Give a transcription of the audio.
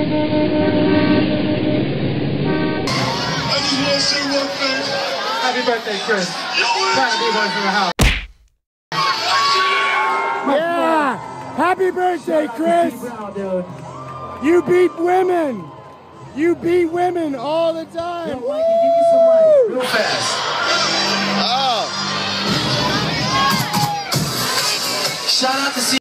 I just want to say one thing. Happy birthday, Chris. Trying to be one from the house. Yeah! Happy birthday, Chris! You beat women! You beat women all the time! Yo, Mikey, give me some light real fast. Oh. Shout out to